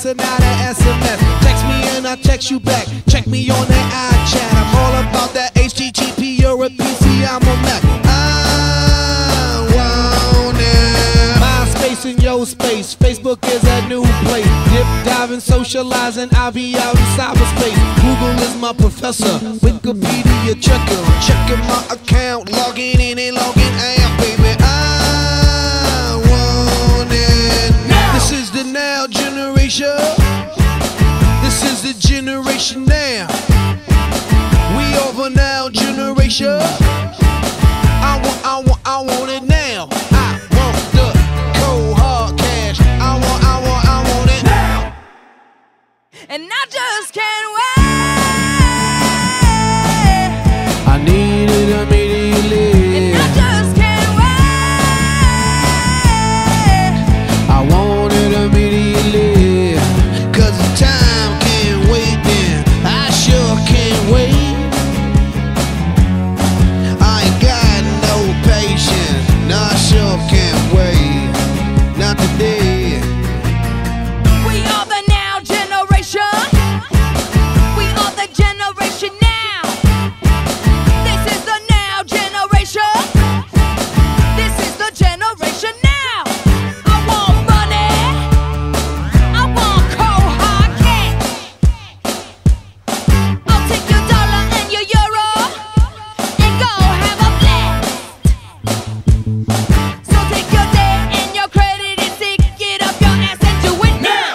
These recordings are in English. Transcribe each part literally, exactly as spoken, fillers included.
send out an S M S. Text me and I text you back. Check me on that iChat. I'm all about that H T T P. You're a P C, I'm a Mac. I want it. MySpace in your space. Facebook is a new place. Dip, diving, socializing. I'll be out in cyberspace. Google is my professor. Wikipedia checker. Checking my account. Logging in and logging out, baby. I want it. This is the now generation. This is the generation now. We over now generation. I want, I want, I want it now. I want the cold hard cash. I want, I want, I want it now. And I just can't wait. I need it immediately. And I just can't wait. I want it immediately. Cause the time can't wait then. I sure can't wait. I ain't got no patience. No, I sure can't wait. Not today. We are the now generation. We are the generation now. This is the now generation. This is the generation now. I want money. I want cold hard cash. I'll take your dollar and your euro and go have a blast. So take your debt and your credit and stick it up your ass and do it now.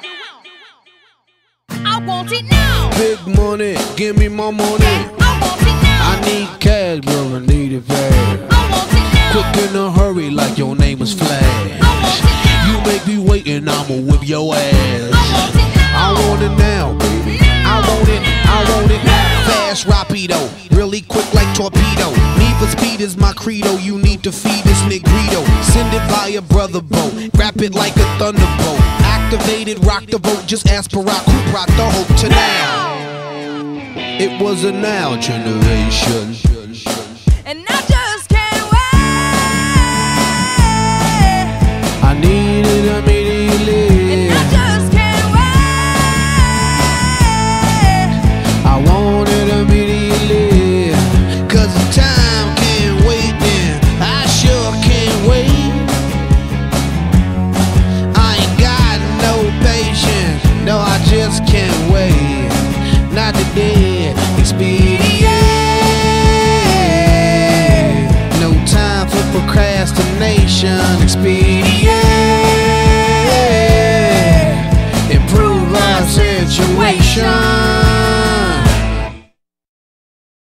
I want it now. Big money, give me my money. I want it now. I need cash, bro, I need it bad. I want it now. Quick in a hurry like your name is Flash. I want it now. You make me wait and I'ma whip your ass. I want it now. I want it now, baby. I want it, I want it fast, rapido, really quick like torpedo. Need for speed is my credo. You need to feed this negrito. Send it via brother boat. Wrap it like a thunderbolt. Activated, rock the boat. Just ask Barack who brought the hope to now. It was a now generation. And I just can't wait. I need it immediately. And I just can't wait. I want it immediately. Cause the time can't wait then. I sure can't wait. I ain't got no patience. No, I just can't wait. Not today. Expedient. No time for procrastination. Expedient. Improve our situation.